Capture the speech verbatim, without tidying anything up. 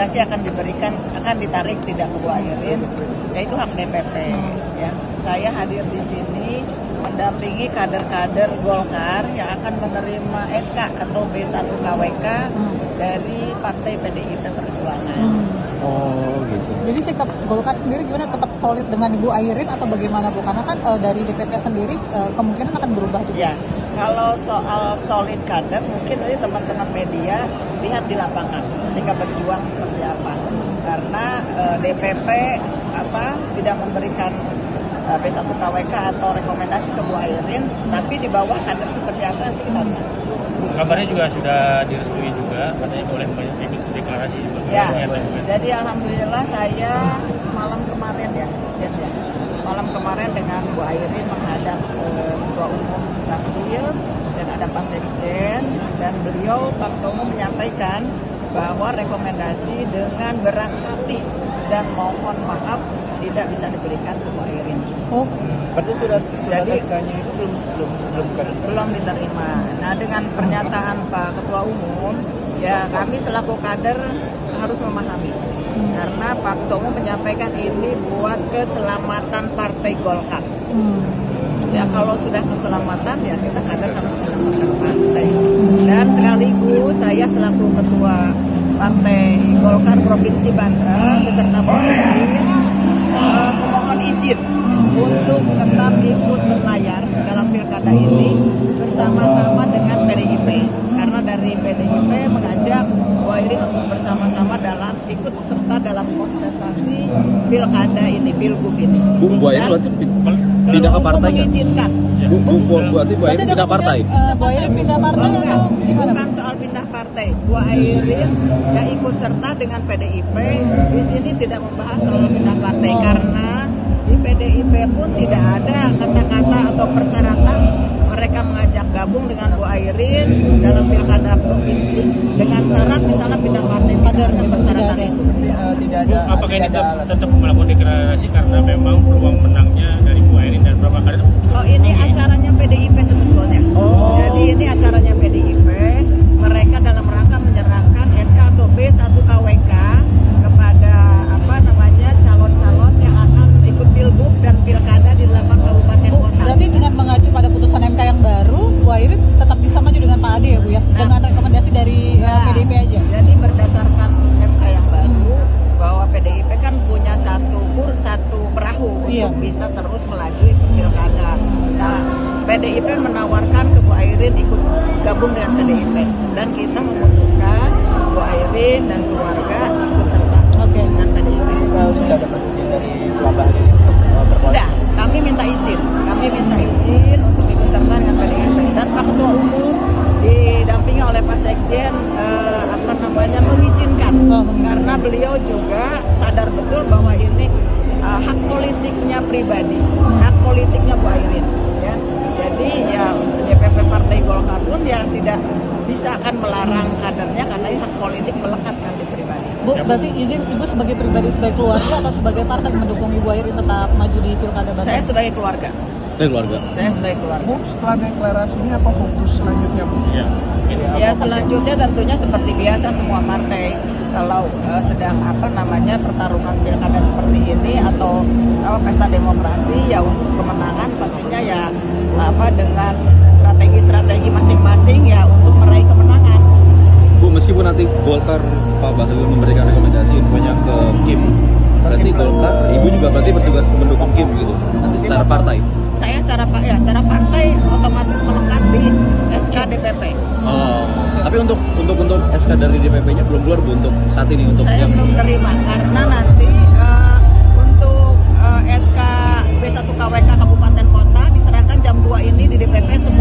rekomendasi akan diberikan, akan ditarik tidak ke Bu Airin, yaitu hak D P P. Ya, saya hadir di sini mendampingi kader-kader Golkar yang akan menerima S K atau B satu K W K dari Partai P D I P Perjuangan. Oh gitu. Jadi sikap Golkar sendiri gimana, tetap solid dengan Ibu Airin atau bagaimana Bu? Karena kan e, dari D P P sendiri e, kemungkinan akan berubah juga. Ya, kalau soal solid kader mungkin nanti teman-teman media lihat di lapangan ketika berjuang seperti apa. Karena e, D P P apa tidak memberikan e, B satu K W K atau rekomendasi ke Bu Airin, tapi di bawah kader seperti apa nanti kita lihat. Kabarnya juga sudah direstui juga, katanya boleh ikut deklarasi juga. Ya, jadi alhamdulillah saya malam kemarin ya, ya, ya malam kemarin dengan Bu Airin menghadap eh, Ketua Umum Dapil dan ada Pak Sekjen, dan beliau Pak Ketua Umum menyampaikan bahwa rekomendasi dengan berat hati dan mohon maaf tidak bisa diberikan ke Bu Airin. Oh, berarti sudah sudah Jadi, S K-nya itu belum belum belum kasih belum diterima. Nah, dengan pernyataan Pak Ketua Umum, ya kami selaku kader harus memahami. Karena Pak Ketua Umum menyampaikan ini buat keselamatan Partai Golkar. hmm. Ya kalau sudah keselamatan ya kita kader harus menyelamatkan partai. Dan sekaligus saya selaku Ketua Partai Golkar Provinsi Banten beserta Bu Airin uh, memohon izin untuk tetap ikut berlayar dalam pilkada ini bersama-sama dengan P D I P, karena dari P D I P mengajak Bu Airin untuk bersama-sama dalam ikut serta dalam kontestasi pilkada ini, pilgub ini. Bu, Bu Airin berarti pindah ke partai nggak? Mengizinkan. Bu, Bu, Bu, berarti Bu Airin pindah partai? Uh, Bu Airin pindah partai atau gimana? Bukan soal pindah partai. Bu Airin yang ikut serta dengan P D I P di sini tidak membahas soal pindah partai, karena di P D I P pun tidak ada kata-kata atau persyaratan mereka mengajak gabung dengan Bu Airin dalam pilkada provinsi dengan syarat misalnya pindah partai. Tidak ada persyaratan itu. Tidak ada. Apakah ini tetap, tetap melakukan deklarasi karena memang peluang menangnya dari Bu Airin dan berapa kali? Oh, ini acaranya P D I P sebetulnya. Oh. Jadi ini acaranya P D I P. Mereka dalam rangka menyerahkan S K atau B satu K W K kepada apa namanya calon-calon yang akan ikut pilgub dan pilkada di delapan kabupaten Bu, kota. berarti dengan mengacu pada putusan M K yang baru, Bu Airin tetap bisa maju dengan Pak Ade ya Bu ya? Nah, dengan rekomendasi dari uh, P D I P aja? Jadi berdasarkan M K yang baru, bahwa P D I P kan punya satu kur, satu perahu Iya. untuk bisa terus melaju ikut pilkada. Nah, P D I P menawarkan ke Bu Airin ikut gabung dengan P D I P, dan kita memutuskan Bu Airin dan keluarga ikut serta Oke. dengan P D I P. Kalau sudah ada presiden dari Wabah ini untuk uh, berkoalisi? Sudah, kami minta izin, kami minta izin untuk ikut serta dengan P D I P, dan Pak Ketua Umum didampingi oleh Pak Sekjen eh, apa namanya mengizinkan, Oh. karena beliau juga sadar betul bahwa ini eh, hak politiknya pribadi, hak politiknya Bu Airin, ya. Jadi ya D P P Partai Golkar pun ya tidak bisa akan melarang kadernya karena ini hak politik melekatkan di pribadi. Bu, berarti izin Ibu sebagai pribadi, sebagai keluarga atau sebagai partai mendukung Ibu Airin tetap maju di pilkada Banten? Saya sebagai keluarga, Dari keluarga. saya sebagai keluarga. Bu, setelah deklarasi ini apa fokus selanjutnya, Bu? Ya, Ya selanjutnya tentunya seperti biasa semua partai kalau uh, sedang apa namanya pertarungan pilkada seperti ini atau uh, pesta demokrasi, ya untuk kemenangan pastinya ya apa dengan strategi-strategi masing-masing ya untuk meraih kemenangan. Bu, meskipun nanti Golkar Pak Basuki memberikan rekomendasi infonya ke Kim, berarti Golkar, Ibu juga berarti bertugas mendukung Kim gitu nanti secara partai. Saya secara ya secara partai otomatis melekat di S K D P P. Oh, tapi untuk untuk untuk S K dari D P P-nya belum keluar Bu untuk saat ini untuk Saya yang belum terima karena nanti uh, untuk uh, S K B satu K W K kabupaten kota diserahkan jam dua ini di D P P semua.